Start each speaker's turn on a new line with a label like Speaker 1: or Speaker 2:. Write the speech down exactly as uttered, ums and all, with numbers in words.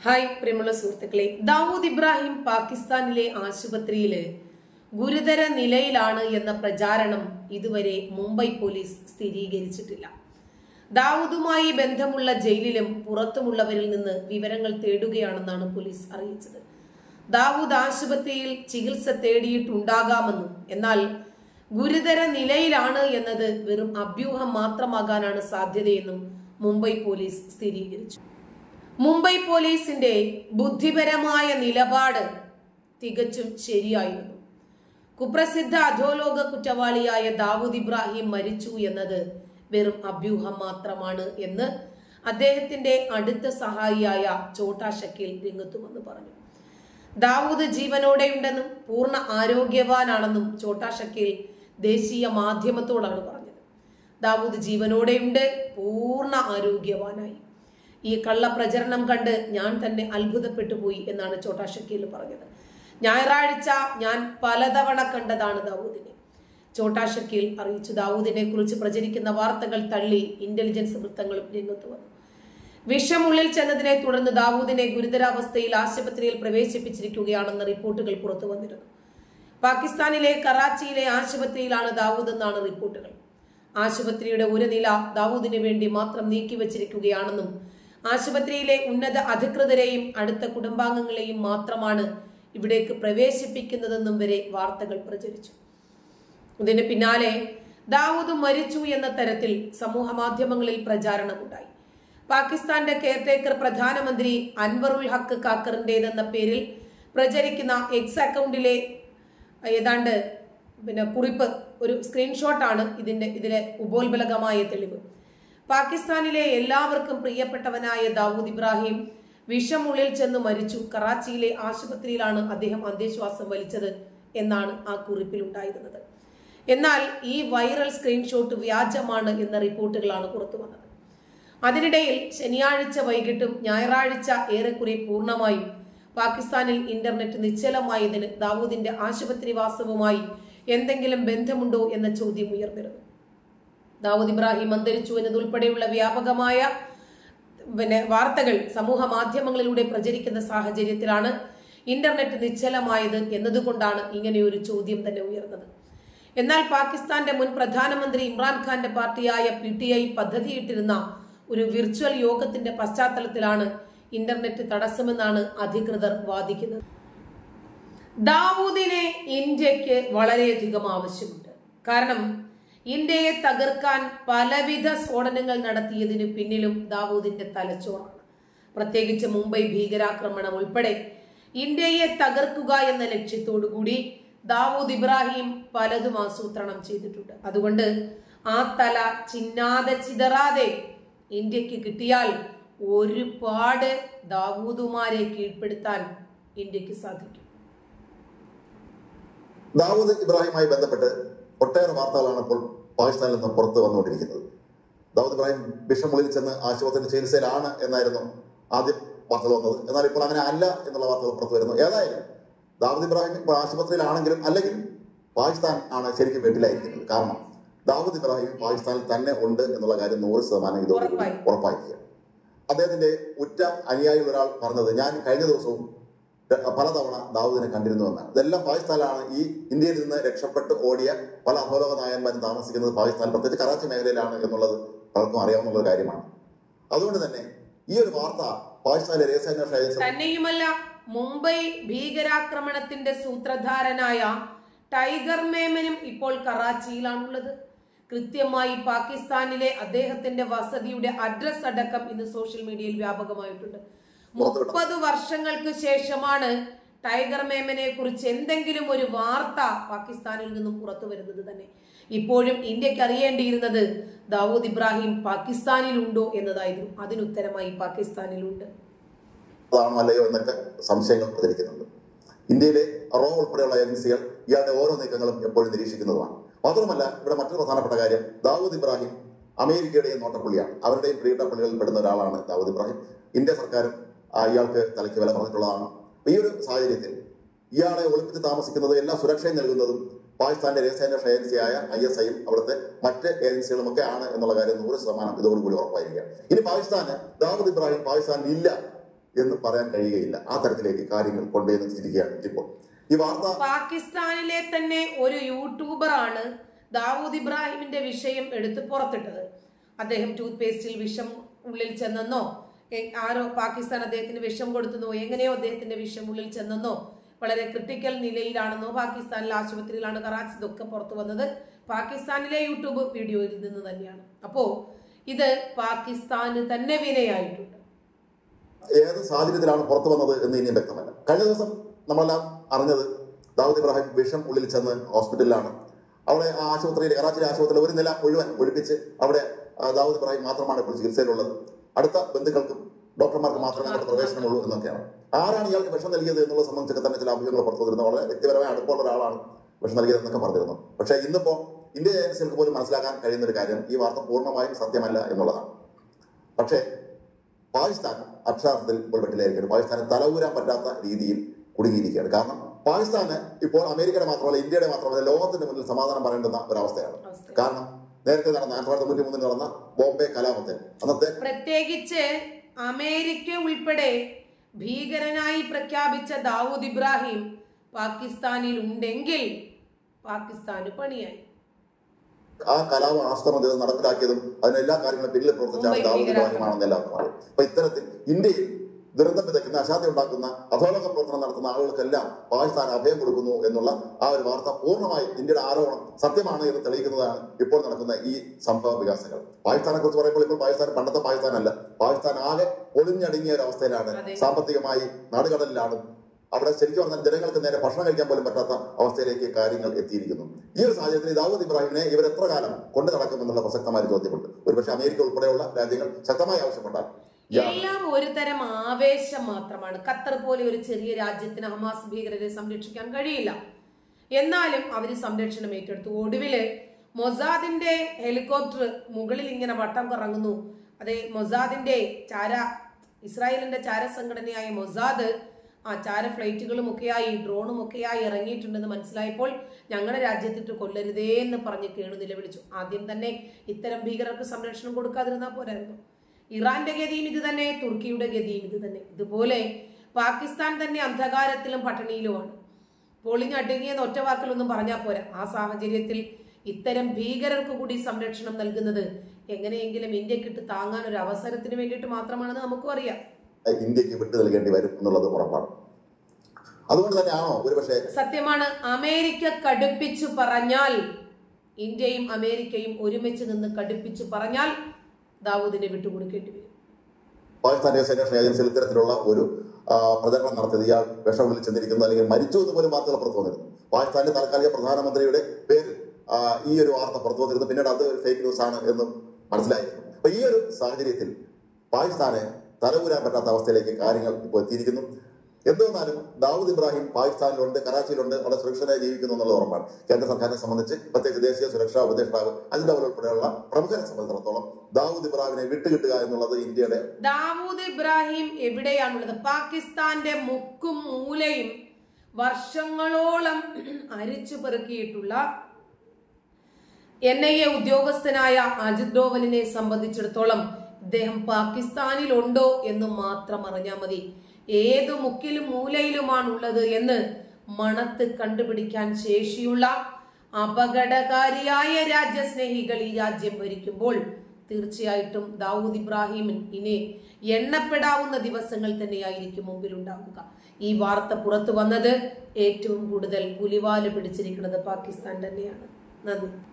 Speaker 1: Hi പ്രിയമുള്ള സുഹൃത്തുക്കളെ, ദാവൂദ് ഇബ്രാഹിം പാകിസ്ഥാനിലെ ആശുപത്രിയില് ഗുരുതര നിലയിലാണ് എന്ന പ്രചാരണം ഇതുവരെ മുംബൈ പോലീസ് സ്ഥിരീകരിച്ചിട്ടില്ല. ദാവൂദുമായി ബന്ധമുള്ള ജയിലിലും പുറത്തുമുള്ളവരിൽ നിന്ന് വിവരങ്ങൾ തേടുകയാണെന്നാണ് പോലീസ് അറിയിച്ചത്. ദാവൂദ് ആശുപത്രിയിൽ ചികിത്സ തേടിയിട്ടുണ്ടാകാമെന്നും എന്നാൽ ഗുരുതര നിലയിലാണ് എന്നത് വെറും അഭ്യൂഹം മാത്രമാകാനാണ് സാധ്യതയെന്നും മുംബൈ പോലീസ് സ്ഥിരീകരിച്ചു. മുംബൈ പോലീസിന്റെ ബുദ്ധിപരമായ നിലപാട് തികച്ചും ശരിയായിരുന്നു. കുപ്രസിദ്ധ അധോലോക കുറ്റവാളിയായ ദാവൂദ് ഇബ്രാഹിം മരിച്ചു എന്നത് വെറും അഭ്യൂഹം മാത്രമാണ് എന്ന് അദ്ദേഹത്തിന്റെ അടുത്ത സഹായിയായ ഛോട്ടാ ഷക്കീൽ രംഗത്തു വന്ന് പറഞ്ഞു. ദാവൂദ് ജീവനോടെയുണ്ടെന്നും പൂർണ്ണ ആരോഗ്യവാനാണെന്നും ഛോട്ടാ ഷക്കീൽ ദേശീയ മാധ്യമത്തോടാണ് പറഞ്ഞത്. ദാവൂദ് ജീവനോടെയുണ്ട്, പൂർണ്ണ ആരോഗ്യവാനായി. ഈ കള്ളപ്രചരണം കണ്ട് ഞാൻ തന്നെ അത്ഭുതപ്പെട്ടു പോയി എന്നാണ് ഛോട്ടാ ഷക്കീൽ പറഞ്ഞത്. ഞായറാഴ്ച ഞാൻ പലതവണ കണ്ടതാണ് ദാവൂദിനെ, ഛോട്ടാ ഷക്കീൽ അറിയിച്ചു. ദാവൂദിനെ കുറിച്ച് പ്രചരിക്കുന്ന വാർത്തകൾ തള്ളി ഇന്റലിജൻസ് വൃത്തങ്ങളും രംഗത്ത് വന്നു. വിഷമുള്ളിൽ ചെന്നതിനെ തുടർന്ന് ദാവൂദിനെ ഗുരുതരാവസ്ഥയിൽ ആശുപത്രിയിൽ പ്രവേശിപ്പിച്ചിരിക്കുകയാണെന്ന റിപ്പോർട്ടുകൾ പുറത്തു വന്നിരുന്നു. പാകിസ്ഥാനിലെ കറാച്ചിയിലെ ആശുപത്രിയിലാണ് ദാവൂദ് എന്നാണ് റിപ്പോർട്ടുകൾ. ആശുപത്രിയുടെ ഒരു നില ദാവൂദിന് വേണ്ടി മാത്രം നീക്കിവച്ചിരിക്കുകയാണെന്നും ആശുപത്രിയിലെ ഉന്നത അധികൃതരെയും അടുത്ത കുടുംബാംഗങ്ങളെയും മാത്രമാണ് ഇവിടേക്ക് പ്രവേശിപ്പിക്കുന്നതെന്നും വരെ വാർത്തകൾ പ്രചരിച്ചു. ഇതിന് പിന്നാലെ ദാവൂദ് മരിച്ചു എന്ന തരത്തിൽ സമൂഹ മാധ്യമങ്ങളിൽ പ്രചാരണമുണ്ടായി. പാകിസ്ഥാന്റെ കെയർടേക്കർ പ്രധാനമന്ത്രി അൻവറുൽ ഹക്ക് കാക്കറിന്റേതെന്ന പേരിൽ പ്രചരിക്കുന്ന എക്സ് അക്കൗണ്ടിലെ ഏതാണ്ട് പിന്നെ കുറിപ്പ് ഒരു സ്ക്രീൻഷോട്ടാണ് ഇതിന്റെ ഇതിലെ ഉപോത്ബലകമായ തെളിവ്. പാകിസ്ഥാനിലെ എല്ലാവർക്കും പ്രിയപ്പെട്ടവനായ ദാവൂദ് ഇബ്രാഹിം വിഷമുള്ളിൽ ചെന്ന് മരിച്ചു. കറാച്ചിയിലെ ആശുപത്രിയിലാണ് അദ്ദേഹം അന്ത്യശ്വാസം വലിച്ചത് എന്നാണ് ആ കുറിപ്പിൽ ഉണ്ടായിരുന്നത്. എന്നാൽ ഈ വൈറൽ സ്ക്രീൻഷോട്ട് വ്യാജമാണ് എന്ന റിപ്പോർട്ടുകളാണ് പുറത്തു വന്നത്. അതിനിടയിൽ ശനിയാഴ്ച വൈകിട്ടും ഞായറാഴ്ച ഏറെക്കുറെ പൂർണ്ണമായും പാകിസ്ഥാനിൽ ഇന്റർനെറ്റ് നിശ്ചലമായതിന് ദാവൂദിന്റെ ആശുപത്രി വാസവുമായി എന്തെങ്കിലും ബന്ധമുണ്ടോ എന്ന ചോദ്യം ഉയർന്നിരുന്നു. ദാവൂദ് ഇബ്രാഹിം അന്തരിച്ചു എന്നതുൾപ്പെടെയുള്ള വ്യാപകമായ പിന്നെ വാർത്തകൾ സമൂഹ മാധ്യമങ്ങളിലൂടെ പ്രചരിക്കുന്ന സാഹചര്യത്തിലാണ് ഇന്റർനെറ്റ് നിശ്ചലമായത് എന്നതുകൊണ്ടാണ് ഇങ്ങനെയൊരു ചോദ്യം തന്നെ ഉയർന്നത്. എന്നാൽ പാകിസ്ഥാന്റെ മുൻ പ്രധാനമന്ത്രി ഇമ്രാൻഖാന്റെ പാർട്ടിയായ പി ടി ഐ പദ്ധതിയിട്ടിരുന്ന ഒരു വിർച്വൽ യോഗത്തിന്റെ പശ്ചാത്തലത്തിലാണ് ഇന്റർനെറ്റ് തടസ്സമെന്നാണ് അധികൃതർ വാദിക്കുന്നത്. ദാവൂദിനെ ഇന്ത്യക്ക് വളരെയധികം ആവശ്യമുണ്ട്. കാരണം ഇന്ത്യയെ തകർക്കാൻ പലവിധ സ്ഫോടനങ്ങൾ നടത്തിയതിനു പിന്നിലും ദാവൂദിന്റെ തലച്ചോറാണ്. പ്രത്യേകിച്ച് മുംബൈ ഭീകരാക്രമണം ഉൾപ്പെടെ ഇന്ത്യയെ തകർക്കുക എന്ന ലക്ഷ്യത്തോടു കൂടി ദാവൂദ് ഇബ്രാഹിം പലതും ആസൂത്രണം ചെയ്തിട്ടുണ്ട്. അതുകൊണ്ട് ആ തല ചിന്നാതെ ചിതറാതെ ഇന്ത്യക്ക് കിട്ടിയാൽ ഒരുപാട് ദാവൂദുമാരെ കീഴ്പ്പെടുത്താൻ ഇന്ത്യക്ക് സാധിക്കും.
Speaker 2: ദാവൂദ് ഇബ്രാഹിമായി ബന്ധപ്പെട്ട് ഒട്ടേറെ വാർത്തകളാണ് ഇപ്പോൾ പാകിസ്ഥാനിൽ നിന്ന് പുറത്ത് വന്നുകൊണ്ടിരിക്കുന്നത്. ദാവൂദ് ഇബ്രാഹിം വിഷമുള്ളിൽ ചെന്ന് ആശുപത്രി ചികിത്സയിലാണ് എന്നായിരുന്നു ആദ്യം വാർത്തകൾ വന്നത്. എന്നാൽ ഇപ്പോൾ അങ്ങനെ അല്ല എന്നുള്ള വാർത്തകൾ പുറത്തു വരുന്നു. ഏതായാലും ദാവൂദ് ഇബ്രാഹിം ഇപ്പോൾ ആശുപത്രിയിലാണെങ്കിലും അല്ലെങ്കിലും പാകിസ്ഥാൻ ആണ് ശരിക്കും വീട്ടിലായിരിക്കുന്നത്. കാരണം ദാവൂദ് ഇബ്രാഹിം പാകിസ്ഥാനിൽ തന്നെ ഉണ്ട് എന്നുള്ള കാര്യം നൂറ് ശതമാനം ഇതോടുകൂടി ഉറപ്പായിരിക്കുക. അദ്ദേഹത്തിന്റെ ഉറ്റ അനുയായികൾ ഒരാൾ പറഞ്ഞത്, ഞാൻ കഴിഞ്ഞ ദിവസവും പലതവണ ദാവൂദിനെ കണ്ടിരുന്നു എന്നാണ്. ഇതെല്ലാം പാകിസ്ഥാനിലാണ്. ഈ ഇന്ത്യയിൽ നിന്ന് രക്ഷപ്പെട്ട് ഓടിയ പല അധോലോക നായന്മാരും താമസിക്കുന്നത് പാകിസ്ഥാൻ, പ്രത്യേകിച്ച് കറാച്ചി മേഖലയിലാണ് എന്നുള്ളത് പലർക്കും അറിയാവുന്ന ഒരു കാര്യമാണ്. അതുകൊണ്ട് തന്നെ ഈ ഒരു വാർത്ത പാകിസ്ഥാനിലെ രഹസ്യാന്വേഷണ ഏജൻസി
Speaker 1: തന്നെയുമല്ല, മുംബൈ ഭീകരാക്രമണത്തിന്റെ സൂത്രധാരനായ ടൈഗർ മേമനും ഇപ്പോൾ കറാച്ചിയിലാണുള്ളത്. കൃത്യമായി പാകിസ്ഥാനിലെ അദ്ദേഹത്തിന്റെ വസതിയുടെ അഡ്രസ് അടക്കം ഇന്ന് സോഷ്യൽ മീഡിയയിൽ വ്യാപകമായിട്ടുണ്ട്. മുപ്പത് വർഷങ്ങൾക്ക് ശേഷമാണ് ടൈഗർ മേമനെ കുറിച്ച് എന്തെങ്കിലും ഒരു വാർത്ത പാകിസ്ഥാനിൽ നിന്നും പുറത്തു വരുന്നത് തന്നെ. ഇപ്പോഴും ഇന്ത്യക്ക് അറിയേണ്ടിയിരുന്നത് ദാവൂദ് ഇബ്രാഹിം പാകിസ്ഥാനിലുണ്ടോ എന്നതായിരുന്നു. അതിനുത്തരമായി പാകിസ്ഥാനിലുണ്ട്.
Speaker 2: അല്ലയോ എന്നൊക്കെ സംശയങ്ങൾ പ്രചരിക്കുന്നുണ്ട്. ഇന്ത്യയിലെ റോ ഉൾപ്പെടെയുള്ള ഏജൻസികൾ ഇയാളുടെ ഓരോ നീക്കങ്ങളും എപ്പോഴും നിരീക്ഷിക്കുന്നതുമാണ്. മാത്രമല്ല, ഇവിടെ മറ്റൊരു പ്രധാനപ്പെട്ട കാര്യം, ദാവൂദ് ഇബ്രാഹിം അമേരിക്കയുടെയും നോട്ടപ്പുള്ളിയാണ്. അവരുടെയും പ്രിയപ്പെട്ട പുള്ളികളിൽ പെടുന്ന ഒരാളാണ് ദാവൂദ് ഇബ്രാഹിം. ഇന്ത്യ സർക്കാരും ഇയാൾക്ക് തലയ്ക്ക് വില പറഞ്ഞിട്ടുള്ളതാണ്. ഈ ഒരു സാഹചര്യത്തിൽ ഇയാളെ ഒളിപ്പിച്ച് താമസിക്കുന്നത്, എല്ലാ സുരക്ഷയും നൽകുന്നതും പാകിസ്ഥാന്റെ രഹസ്യാന്വേഷണ ഏജൻസിയായ ഐ എസ് ഐയും അവിടുത്തെ മറ്റ് ഏജൻസികളും ഒക്കെ ആണ് എന്നുള്ള കാര്യം നൂറ് ശതമാനം ഇതോടുകൂടി ഉറപ്പായിരിക്കുകയാണ്. ഇനി പാകിസ്ഥാന് ദാവൂദ് ഇബ്രാഹിം പാകിസ്ഥാനിൽ ഇല്ല എന്ന് പറയാൻ കഴിയുകയില്ല. ആ തരത്തിലേക്ക് കാര്യങ്ങൾ കൊണ്ടുവന്നിരിക്കുകയാണ് ഇപ്പോൾ ഈ വാർത്ത.
Speaker 1: പാകിസ്ഥാനിലെ തന്നെ ഒരു യൂട്യൂബറാണ് ദാവൂദ് ഇബ്രാഹിമിന്റെ വിഷയം എടുത്ത് പുറത്തിട്ടത്. അദ്ദേഹം ടൂത്ത് പേസ്റ്റിൽ വിഷം ഉള്ളിൽ ചെന്നെന്നോ, ആരോ പാകിസ്ഥാൻ അദ്ദേഹത്തിന് വിഷം കൊടുത്തെന്നോ, എങ്ങനെയോ അദ്ദേഹത്തിന്റെ വിഷം ഉള്ളിൽ ചെന്നെന്നോ, വളരെ ക്രിട്ടിക്കൽ നിലയിലാണെന്നോ, പാകിസ്ഥാനിലെ ആശുപത്രിയിലാണ് കറാച്ചി, ഇതൊക്കെ പുറത്തു വന്നത് പാകിസ്ഥാനിലെ യൂട്യൂബ് വീഡിയോയിൽ നിന്ന് തന്നെയാണ്. അപ്പോ ഇത് പാകിസ്ഥാന് തന്നെ വിനയായിട്ടുണ്ട്.
Speaker 2: ഏത് സാഹചര്യത്തിലാണ് പുറത്തു വന്നത് എന്ന് ഇനിയും വ്യക്തമല്ല. കഴിഞ്ഞ ദിവസം നമ്മളെല്ലാം അറിഞ്ഞത് ദാവൂദ് ഇബ്രാഹിം വിഷം ഉള്ളിൽ ചെന്ന് ഹോസ്പിറ്റലിലാണ്. അവിടെ ആ ആശുപത്രിയിൽ, കറാച്ചിയിലെ ആശുപത്രിയിൽ ഒരു നില മുഴുവൻ ഒഴിപ്പിച്ച് അവിടെ ദാവൂദ് ഇബ്രാഹിം മാത്രമാണ് ഇപ്പോൾ ചികിത്സയിലുള്ളത്. അടുത്ത ബന്ധുക്കൾക്കും ഡോക്ടർമാർക്ക് മാത്രമേ അവിടെ പ്രവേശനമുള്ളൂ എന്നൊക്കെയാണ്. ആരാണ് ഇയാൾക്ക് വിഷം നൽകിയത് എന്നുള്ളത് സംബന്ധിച്ചൊക്കെ തന്നെ ചില അഭിമുഖങ്ങൾ പുറത്തു വന്നിരുന്നു. വളരെ വ്യക്തിപരമായ അടുപ്പമുള്ള ഒരാളാണ് വിഷം നൽകിയത് എന്നൊക്കെ പറഞ്ഞിരുന്നു. പക്ഷേ ഇന്നിപ്പോ ഇന്ത്യൻ ഏജൻസികൾക്ക് പോലും മനസ്സിലാക്കാൻ കഴിയുന്ന ഒരു കാര്യം ഈ വാർത്ത പൂർണ്ണമായും സത്യമല്ല എന്നുള്ളതാണ്. പക്ഷേ പാകിസ്ഥാൻ അക്ഷരാർത്ഥത്തിൽ ഇപ്പോൾ വെട്ടിലായിരിക്കുകയാണ്. പാകിസ്ഥാനെ തലവൂരാൻ പറ്റാത്ത രീതിയിൽ കുടുങ്ങിയിരിക്കുകയാണ്. കാരണം പാകിസ്ഥാന് ഇപ്പോൾ അമേരിക്കയുടെ മാത്രമല്ല, ഇന്ത്യയുടെ മാത്രമല്ല, ലോകത്തിന്റെ മുന്നിൽ സമാധാനം പറയേണ്ടുന്ന ഒരവസ്ഥയാണ്. കാരണം നേരത്തെ നടന്ന ആയിരത്തി തൊള്ളായിരത്തി തൊണ്ണൂറ്റി മൂന്നിൽ നടന്ന ബോംബെ കലാപത്തിൽ അന്നത്തെ
Speaker 1: പ്രത്യേകിച്ച് അമേരിക്ക ഉൾപ്പെടെ ഭീകരനായി പ്രഖ്യാപിച്ച ദാവൂദ് ഇബ്രാഹിം പാകിസ്ഥാനിൽ ഉണ്ടെങ്കിൽ പാകിസ്ഥാന് പണിയായി.
Speaker 2: ആ കലാപം ആസൂത്രണം ചെയ്ത് നടപ്പിലാക്കിയതും അതിനെല്ലാ കാര്യങ്ങളും പിന്നിൽ പ്രവർത്തിച്ച ദാവൂദ് ഇബ്രാഹിമാണെന്ന് എല്ലാവർക്കും അറിയാം. അപ്പൊ ഇത്തരത്തിൽ ഇന്ത്യയിൽ ദുരന്തം വിതയ്ക്കുന്ന, അശാന്തി ഉണ്ടാക്കുന്ന, അധോലോക പ്രവർത്തനം നടത്തുന്ന ആളുകൾക്കെല്ലാം പാകിസ്ഥാൻ അഭയം കൊടുക്കുന്നു എന്നുള്ള ആ ഒരു വാർത്ത പൂർണ്ണമായി ഇന്ത്യയുടെ ആരോപണം സത്യമാണ് എന്ന് തെളിയിക്കുന്നതാണ് ഇപ്പോൾ നടക്കുന്ന ഈ സംഭവ വികാസങ്ങൾ. പാകിസ്ഥാനെ കുറിച്ച് പറയുമ്പോൾ ഇപ്പോൾ പാകിസ്ഥാൻ പണ്ടത്തെ പാകിസ്ഥാനല്ല, പാകിസ്ഥാൻ ആകെ ഒളിഞ്ഞടങ്ങിയ ഒരു അവസ്ഥയിലാണ്. സാമ്പത്തികമായി നാടുകടലിലാണ്. അവിടെ ശരിക്കും പറഞ്ഞാൽ ജനങ്ങൾക്ക് നേരെ ഭക്ഷണം കഴിക്കാൻ പോലും പറ്റാത്ത അവസ്ഥയിലേക്ക് കാര്യങ്ങൾ എത്തിയിരിക്കുന്നു. ഈ ഒരു സാഹചര്യത്തിൽ ദാവൂദ് ഇബ്രാഹിമിനെ ഇവർ എത്ര കാലം കൊണ്ടു നടക്കുമെന്നുള്ള പ്രസക്തമായ ചോദ്യമുണ്ട്. ഒരുപക്ഷെ അമേരിക്ക ഉൾപ്പെടെയുള്ള രാജ്യങ്ങൾ ശക്തമായി ആവശ്യപ്പെട്ടാൽ
Speaker 1: എല്ലാം ഒരു തരം ആവേശം മാത്രമാണ്. ഖത്തർ പോലെ ഒരു ചെറിയ രാജ്യത്തിന് ഹമാസ് ഭീകരരെ സംരക്ഷിക്കാൻ കഴിയില്ല. എന്നാലും അവര് സംരക്ഷണം ഏറ്റെടുത്തു. ഒടുവില് മൊസാദിന്റെ ഹെലികോപ്റ്റർ മുകളിൽ ഇങ്ങനെ വട്ടം കറങ്ങുന്നു. അതെ, മൊസാദിന്റെ ചാര, ഇസ്രായേലിന്റെ ചാര സംഘടനയായ മൊസാദ് ആ ചാര ഫ്ലൈറ്റുകളും ഒക്കെയായി ഡ്രോണും ഒക്കെയായി ഇറങ്ങിയിട്ടുണ്ടെന്ന് മനസ്സിലായപ്പോൾ ഞങ്ങളുടെ രാജ്യത്തിട്ട് കൊല്ലരുതേ എന്ന് പറഞ്ഞ് കേണു നിലവിളിച്ചു. ആദ്യം തന്നെ ഇത്തരം ഭീകരർക്ക് സംരക്ഷണം കൊടുക്കാതിരുന്നാൽ പോരായിരുന്നു. ഇറാന്റെ ഗതിയും ഇത് തന്നെ, തുർക്കിയുടെ ഗതിയും ഇത് തന്നെ. ഇതുപോലെ പാകിസ്ഥാൻ തന്നെ അന്ധകാരത്തിലും പട്ടിണിയിലുമാണ്. പൊളിഞ്ഞടുങ്ങിയെന്ന് ഒറ്റ വാക്കിലൊന്നും പറഞ്ഞാൽ പോരാ. ആ സാഹചര്യത്തിൽ ഇത്തരം ഭീകരർക്ക് കൂടി സംരക്ഷണം നൽകുന്നത് എങ്ങനെയെങ്കിലും ഇന്ത്യക്കിട്ട് താങ്ങാൻ ഒരു അവസരത്തിന് വേണ്ടിയിട്ട് മാത്രമാണെന്ന് നമുക്കും അറിയാം.
Speaker 2: ഇന്ത്യക്ക് വിട്ടു നൽകേണ്ടി വരും എന്നുള്ളത് ഉറപ്പാണ്. അതുകൊണ്ട് തന്നെയാണോ ഒരുപക്ഷെ
Speaker 1: സത്യമാണ്. അമേരിക്ക കടുപ്പിച്ചു പറഞ്ഞാൽ, ഇന്ത്യയും അമേരിക്കയും ഒരുമിച്ച് നിന്ന് കടുപ്പിച്ചു പറഞ്ഞാൽ ദാവൂദിനെ വിട്ടുകൊടുക്കേണ്ടി വരും.
Speaker 2: പാകിസ്ഥാൻ രഹസ്യാന്വേഷണ ഏജൻസിയിൽ ഇത്തരത്തിലുള്ള ഒരു പ്രചരണം നടത്തിയത് ഇയാൾ വിഷം ഉള്ളിൽ ചെന്നിരിക്കുന്നു അല്ലെങ്കിൽ മരിച്ചു എന്ന് പോലും വാർത്തകൾ പുറത്തു വന്നിരുന്നു. പാകിസ്ഥാനിലെ താൽക്കാലിക പ്രധാനമന്ത്രിയുടെ പേരിൽ ഈ ഒരു വാർത്ത പുറത്തു വന്നിരുന്നു. പിന്നീട് അത് ഒരു ഫേക്ക് ന്യൂസ് ആണ് എന്ന് മനസ്സിലായിരുന്നു. അപ്പൊ ഈ ഒരു സാഹചര്യത്തിൽ പാകിസ്ഥാനെ തലവൂരാൻ പറ്റാത്ത അവസ്ഥയിലേക്ക് കാര്യങ്ങൾ ഇപ്പോൾ എത്തിയിരിക്കുന്നു. എന്തുവന്നാലും ദാവൂദ് ഇബ്രാഹിം പാകിസ്ഥാനിലുണ്ട്, കറാച്ചിയിലുണ്ട്, അവിടെ സുരക്ഷിതമായി ജീവിക്കുന്നു എന്നുള്ളത് ഉറപ്പാണ്. കേന്ദ്ര സർക്കാരിനെ സംബന്ധിച്ച്, പ്രത്യേകിച്ച് ദേശീയ സുരക്ഷാ ഉപദേഷ്ടാവ് അജിത് ഡോവൽ ഉൾപ്പെടെയുള്ള പ്രമുഖരെ സംബന്ധിച്ചിടത്തോളം ദാവൂദ് ഇബ്രാഹിമിനെ വിട്ടുകിട്ടുക എന്നുള്ളത് ഇന്ത്യയുടെ.
Speaker 1: ദാവൂദ് ഇബ്രാഹിം എവിടെയാണുള്ളത്? പാകിസ്ഥാന്റെ മുക്കും മൂലയും വർഷങ്ങളോളം അരിച്ചു പെറുക്കിയിട്ടുള്ള എൻ ഐ എ ഉദ്യോഗസ്ഥനായ അജിത് ഡോവലിനെ സംബന്ധിച്ചിടത്തോളം ഇദ്ദേഹം പാകിസ്ഥാനിലുണ്ടോ എന്ന് മാത്രം അറിഞ്ഞാൽ മതി. ഏതു മുക്കിലും മൂലയിലുമാണുള്ളത് എന്ന് മണത്ത് കണ്ടുപിടിക്കാൻ ശേഷിയുള്ള അപകടകാരിയായ രാജ്യസ്നേഹികൾ ഈ രാജ്യം ഭരിക്കുമ്പോൾ തീർച്ചയായിട്ടും ദാവൂദ് ഇബ്രാഹിമിൻ ഇനി എണ്ണപ്പെടാവുന്ന ദിവസങ്ങൾ തന്നെയായിരിക്കും മുമ്പിലുണ്ടാവുക. ഈ വാർത്ത പുറത്തു വന്നത് ഏറ്റവും കൂടുതൽ പുലിവാല് പിടിച്ചിരിക്കുന്നത് പാകിസ്ഥാൻ തന്നെയാണ്. നന്ദി.